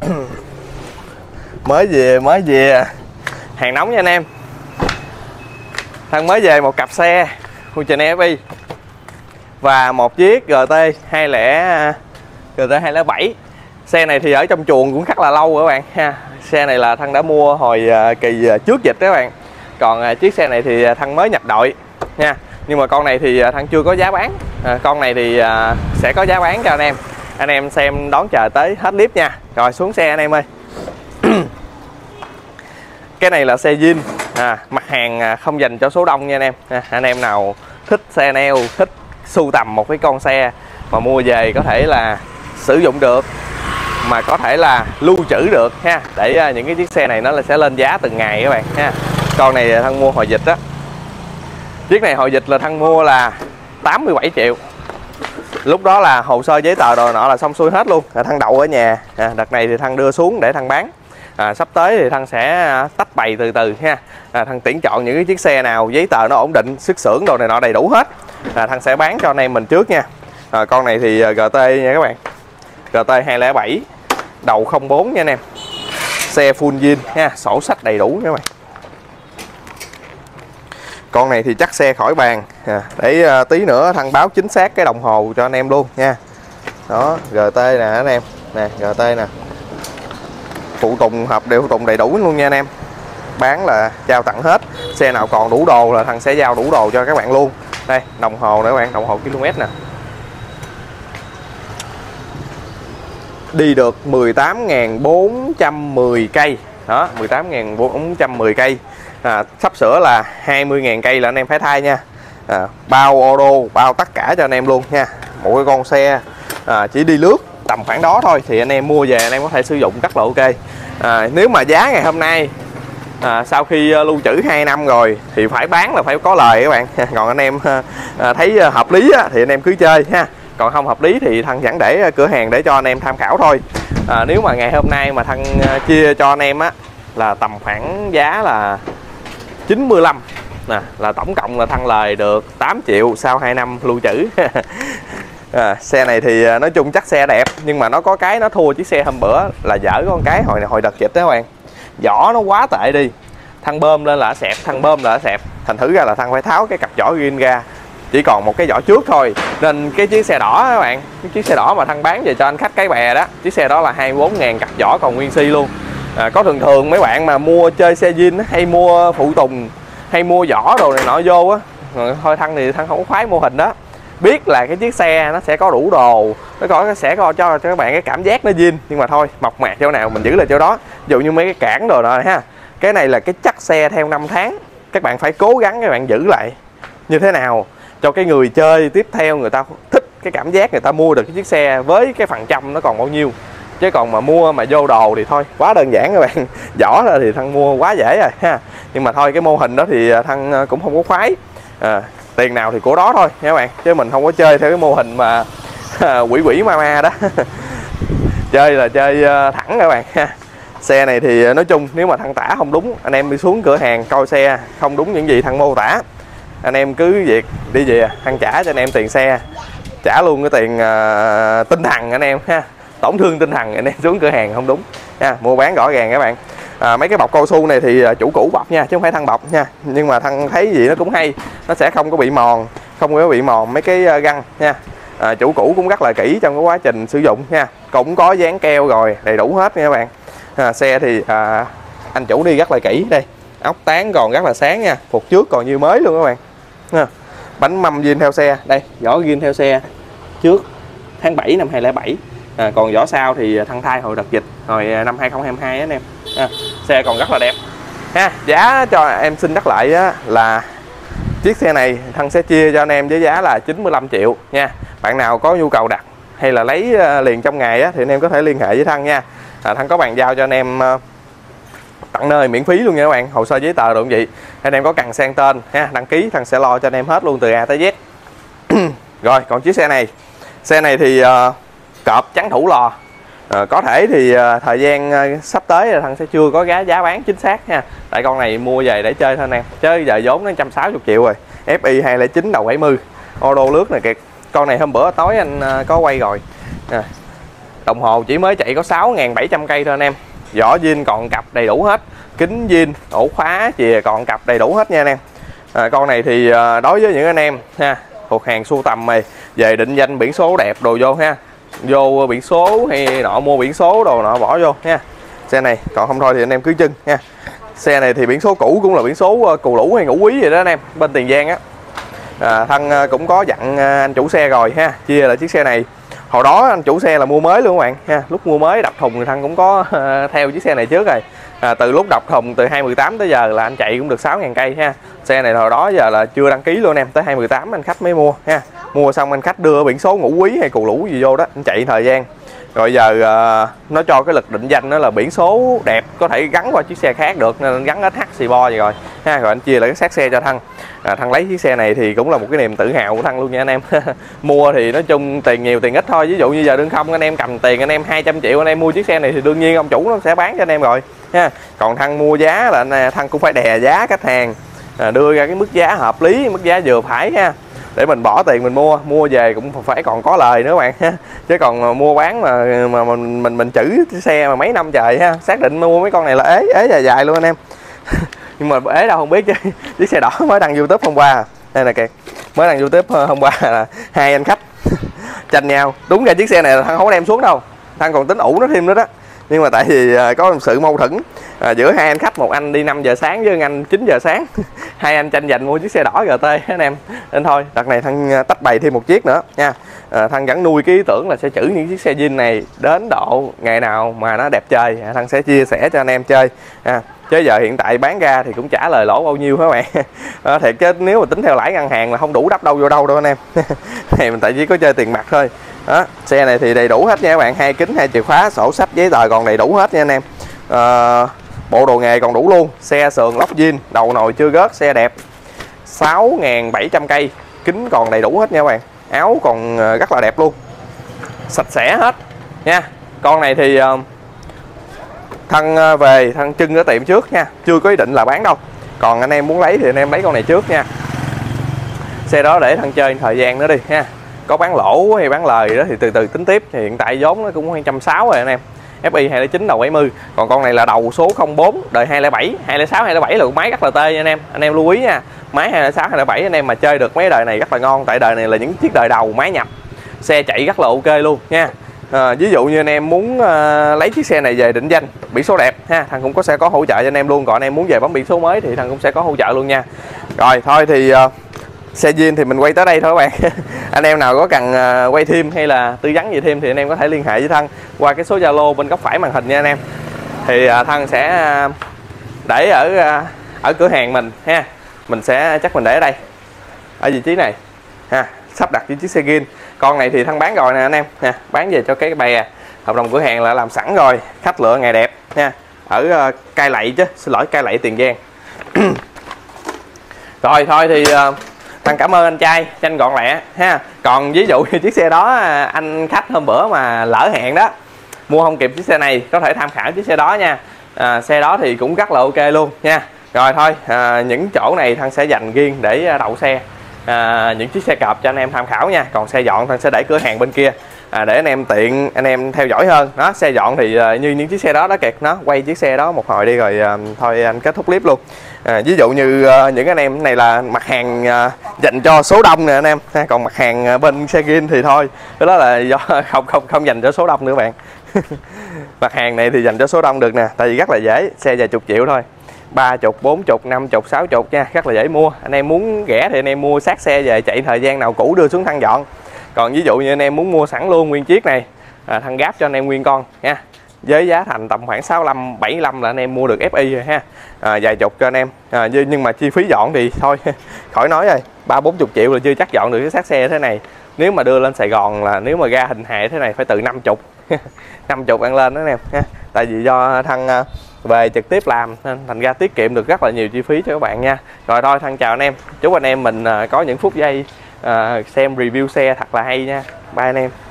Mới về hàng nóng nha anh em. Thằng mới về một cặp xe Fusion FI và một chiếc GT207. Xe này thì ở trong chuồng cũng khá là lâu rồi các bạn ha. Xe này là thằng đã mua hồi kỳ trước dịch các bạn. Còn chiếc xe này thì thằng mới nhập đội nha. Nhưng mà con này thì thằng chưa có giá bán. Con này thì sẽ có giá bán cho anh em. Anh em xem đón chờ tới hết clip nha. Rồi xuống xe anh em ơi. Cái này là xe zin, mặt hàng không dành cho số đông nha anh em. Anh em nào thích xe neo, thích sưu tầm một cái con xe mà mua về có thể là sử dụng được, mà có thể là lưu trữ được ha, để những cái chiếc xe này nó sẽ lên giá từng ngày các bạn ha. Con này thằng mua hồi dịch á, chiếc này hồi dịch là thằng mua là 87 triệu. Lúc đó là hồ sơ giấy tờ đồ nọ là xong xuôi hết luôn, thằng đậu ở nhà. Đợt này thì thằng đưa xuống để thằng bán. Sắp tới thì thằng sẽ tách bày từ từ ha. Thằng tuyển chọn những cái chiếc xe nào giấy tờ nó ổn định, xuất xưởng đồ này nọ đầy đủ hết, thằng sẽ bán cho anh em mình trước nha. Con này thì GT nha các bạn, GT207 đầu 04 nha anh em. Xe full zin ha, sổ sách đầy đủ các bạn. Con này thì chắc xe khỏi bàn, để tí nữa thằng báo chính xác cái đồng hồ cho anh em luôn nha. Đó, GT nè anh em, nè GT nè, phụ tùng phụ tùng đầy đủ luôn nha anh em. Bán là trao tặng hết. Xe nào còn đủ đồ là thằng sẽ giao đủ đồ cho các bạn luôn. Đây, đồng hồ nữa các bạn, đồng hồ km nè. Đi được 18.410 cây. Đó, 18.410 cây. Sắp sửa là 20.000 cây là anh em phải thay nha. Bao ô tô, bao tất cả cho anh em luôn nha. Một cái con xe chỉ đi lướt tầm khoảng đó thôi thì anh em mua về anh em có thể sử dụng rất là ok. Nếu mà giá ngày hôm nay sau khi lưu trữ 2 năm rồi thì phải bán là phải có lời các bạn. Còn anh em thấy hợp lý thì anh em cứ chơi ha. Còn không hợp lý thì thằng vẫn để cửa hàng để cho anh em tham khảo thôi. Nếu mà ngày hôm nay mà thằng chia cho anh em là tầm khoảng giá là 95 nè, là tổng cộng là thằng lời được 8 triệu sau 2 năm lưu trữ. Xe này thì nói chung chắc xe đẹp, nhưng mà nó có cái nó thua chiếc xe hôm bữa là dở con cái hồi đợt dịch đó các bạn. Vỏ nó quá tệ đi, thằng bơm lên là xẹp, thành thử ra là thằng phải tháo cái cặp vỏ riêng ra, chỉ còn một cái vỏ trước thôi. Nên cái chiếc xe đỏ các bạn, cái chiếc xe đỏ mà thằng bán về cho anh khách Cái Bè đó, chiếc xe đó là 24.000 cặp vỏ còn nguyên si luôn. Có thường mấy bạn mà mua chơi xe zin hay mua phụ tùng hay mua vỏ đồ này nọ vô á, thôi thằng thì thằng không có khoái mô hình đó. Biết là cái chiếc xe nó sẽ có đủ đồ, sẽ cho các bạn cái cảm giác nó zin, nhưng mà thôi mộc mạc chỗ nào mình giữ lại chỗ đó. Ví dụ như mấy cái cản đồ rồi ha, cái này là cái chắc xe theo năm tháng, các bạn phải cố gắng các bạn giữ lại như thế nào cho cái người chơi tiếp theo người ta thích cái cảm giác người ta mua được cái chiếc xe với cái phần trăm nó còn bao nhiêu. Chứ còn mà mua mà vô đồ thì thôi quá đơn giản các bạn. Vỏ ra thì thằng mua quá dễ rồi ha, nhưng mà thôi cái mô hình đó thì thằng cũng không có khoái. Tiền nào thì của đó thôi nha các bạn, chứ mình không có chơi theo cái mô hình mà quỷ ma đó. Chơi là chơi thẳng các bạn ha. Xe này thì nói chung nếu mà thằng tả không đúng, anh em đi xuống cửa hàng coi xe không đúng những gì thằng mô tả, anh em cứ việc đi về thằng trả cho anh em tiền xe, trả luôn cái tiền tinh thần anh em ha. Tổn thương tinh thần anh em xuống cửa hàng không đúng nha. Mua bán rõ ràng các bạn. Mấy cái bọc cao su này thì chủ cũ bọc nha, chứ không phải thằng bọc nha. Nhưng mà thằng thấy gì nó cũng hay, nó sẽ không có bị mòn, mấy cái găng nha. Chủ cũ cũng rất là kỹ trong cái quá trình sử dụng nha, cũng có dán keo rồi đầy đủ hết nha các bạn. Xe thì anh chủ đi rất là kỹ. Đây ốc tán còn rất là sáng nha, phục trước còn như mới luôn các bạn. Bánh mâm zin theo xe, đây vỏ zin theo xe trước tháng 7 năm 2007. Còn vỏ sau thì thăng thai hồi đợt dịch hồi năm 2022 anh em. Xe còn rất là đẹp ha. Giá cho em xin nhắc lại là chiếc xe này thăng sẽ chia cho anh em với giá là 95 triệu nha. Bạn nào có nhu cầu đặt hay là lấy liền trong ngày thì anh em có thể liên hệ với thăng nha. Thăng có bàn giao cho anh em tận nơi miễn phí luôn nha các bạn. Hồ sơ giấy tờ đồ gì anh em có cần sang tên ha, đăng ký thăng sẽ lo cho anh em hết luôn từ A tới Z. Rồi còn chiếc xe này thì cọp trắng thủ lò. Có thể thì thời gian sắp tới là thằng sẽ chưa có giá bán chính xác nha. Tại con này mua về để chơi thôi anh em, chứ giờ vốn nó 160 triệu rồi. FI 209 đầu 70 ô đô lướt này kìa. Con này hôm bữa tối anh có quay rồi. đồng hồ chỉ mới chạy có 6.700 cây thôi anh em. Vỏ zin còn cặp đầy đủ hết, kính zin, ổ khóa chìa còn cặp đầy đủ hết nha anh em. Con này thì đối với những anh em ha thuộc hàng sưu tầm này, về định danh biển số đẹp đồ vô ha, vô biển số hay nọ mua biển số đồ nọ bỏ vô nha. Xe này còn không thôi thì anh em cứ trưng nha. Xe này thì biển số cũ cũng là biển số Cù Lũ hay Ngũ Quý vậy đó anh em, bên Tiền Giang á. Thân cũng có dặn anh chủ xe rồi ha, chia lại chiếc xe này. Hồi đó anh chủ xe là mua mới luôn các bạn ha, lúc mua mới đập thùng thì Thân cũng có theo chiếc xe này trước rồi. Từ lúc đập thùng từ 2018 tới giờ là anh chạy cũng được 6.000 cây ha. Xe này hồi đó giờ là chưa đăng ký luôn em, tới 2018 anh khách mới mua ha. Mua xong anh khách đưa biển số Ngũ Quý hay Cù Lũ gì vô đó, anh chạy thời gian. Rồi giờ nó cho cái lực định danh đó là biển số đẹp, có thể gắn qua chiếc xe khác được nên anh gắn SH Cibo vậy rồi ha. Rồi anh chia lại cái xác xe cho Thân. Thân lấy chiếc xe này thì cũng là một cái niềm tự hào của Thân luôn nha anh em. Mua thì nói chung tiền nhiều tiền ít thôi, ví dụ như giờ đương không anh em cầm tiền anh em 200 triệu anh em mua chiếc xe này thì đương nhiên ông chủ nó sẽ bán cho anh em rồi ha. Còn Thân mua giá là Thân cũng phải đè giá khách hàng, đưa ra cái mức giá hợp lý, mức giá vừa phải ha, để mình bỏ tiền mình mua về cũng phải còn có lời nữa các bạn. Chứ còn mua bán mà mình chữ xe mà mấy năm trời ha, xác định mua mấy con này là ế dài dài luôn anh em. Nhưng mà ế đâu không biết chứ. Chiếc xe đỏ mới đăng YouTube hôm qua, đây là kìa, mới đăng YouTube hôm qua là hai anh khách tranh nhau. Đúng ra chiếc xe này là Thân không có đem xuống đâu, Thân còn tính ủ nó thêm nữa đó, nhưng mà tại vì có một sự mâu thuẫn giữa hai anh khách, một anh đi 5 giờ sáng với anh 9 giờ sáng. Hai anh tranh giành mua chiếc xe đỏ GT anh em, nên thôi đợt này Thân tách bày thêm một chiếc nữa nha. Thân vẫn nuôi cái ý tưởng là sẽ trữ những chiếc xe zin này đến độ ngày nào mà nó đẹp chơi Thân sẽ chia sẻ cho anh em chơi chứ giờ hiện tại bán ra thì cũng trả lời lỗ bao nhiêu các bạn. Thiệt chứ nếu mà tính theo lãi ngân hàng là không đủ đắp đâu vô đâu anh em. Này mình tại chỉ có chơi tiền mặt thôi đó. Xe này thì đầy đủ hết nha các bạn, 2 kính, 2 chìa khóa, sổ sách giấy tờ còn đầy đủ hết nha anh em. Bộ đồ nghề còn đủ luôn, xe sườn lóc zin, đầu nồi chưa gớt, xe đẹp, 6.700 cây, kính còn đầy đủ hết nha các bạn, áo còn rất là đẹp luôn, sạch sẽ hết nha. Con này thì Thân về Thân trưng ở tiệm trước nha, chưa có ý định là bán đâu. Còn anh em muốn lấy thì anh em lấy con này trước nha. Xe đó để Thân chơi thời gian nữa đi ha, có bán lỗ hay bán lời đó thì từ từ tính tiếp. Thì hiện tại vốn nó cũng 260 rồi anh em, FI 209 đầu 70. Còn con này là đầu số 04 đời 207, 206, 207 là máy rất là tê nha anh em lưu ý nha. Máy 206, 207 anh em mà chơi được mấy đời này rất là ngon, tại đời này là những chiếc đời đầu máy nhập, xe chạy rất là ok luôn nha. Ví dụ như anh em muốn lấy chiếc xe này về định danh biển số đẹp ha, Thân cũng sẽ có hỗ trợ cho anh em luôn. Còn anh em muốn về bấm biển số mới thì Thân cũng sẽ có hỗ trợ luôn nha. Rồi thôi thì xe zin thì mình quay tới đây thôi các bạn. Anh em nào có cần quay thêm hay là tư vấn gì thêm thì anh em có thể liên hệ với Thân qua cái số Zalo bên góc phải màn hình nha anh em. Thì Thân sẽ để ở cửa hàng mình ha, mình sẽ chắc mình để ở đây ở vị trí này ha, sắp đặt với chiếc xe zin. Con này thì Thân bán rồi nè anh em nha, bán về cho cái bè, hợp đồng cửa hàng là làm sẵn rồi, khách lựa ngày đẹp nha, ở Cai Lậy chứ, xin lỗi, Cai Lậy Tiền Giang. Rồi thôi thì Thân cảm ơn anh trai, nhanh gọn lẹ ha. Còn ví dụ như chiếc xe đó anh khách hôm bữa mà lỡ hẹn đó, mua không kịp chiếc xe này, có thể tham khảo chiếc xe đó nha. Xe đó thì cũng rất là ok luôn nha. Rồi thôi những chỗ này Thân sẽ dành riêng để đậu xe, những chiếc xe cọp cho anh em tham khảo nha. Còn xe dọn Thân sẽ để cửa hàng bên kia để anh em tiện anh em theo dõi hơn đó. Xe dọn thì như những chiếc xe đó đó kìa, nó quay chiếc xe đó một hồi đi rồi thôi anh kết thúc clip luôn. Ví dụ như những anh em này là mặt hàng dành cho số đông nè anh em, còn mặt hàng bên xe zin thì thôi, cái đó là do không dành cho số đông nữa bạn. Mặt hàng này thì dành cho số đông được nè, tại vì rất là dễ, xe vài chục triệu thôi, 30, 40, 50, 60 nha, rất là dễ mua. Anh em muốn rẻ thì anh em mua sát xe về chạy thời gian nào cũ đưa xuống Thân dọn. Còn ví dụ như anh em muốn mua sẵn luôn nguyên chiếc này, Thân gáp cho anh em nguyên con nha, với giá thành tầm khoảng 65, 75 là anh em mua được FI rồi ha. Vài chục cho anh em, nhưng mà chi phí dọn thì thôi khỏi nói rồi, 30, 40 triệu là chưa chắc dọn được cái xác xe thế này. Nếu mà đưa lên Sài Gòn là nếu mà ra hình hài thế này phải từ 50 50 ăn lên đó anh em ha. Tại vì do Thân về trực tiếp làm nên thành ra tiết kiệm được rất là nhiều chi phí cho các bạn nha. Rồi thôi Thân chào anh em, chúc anh em mình có những phút giây xem review xe thật là hay nha. Bye anh em.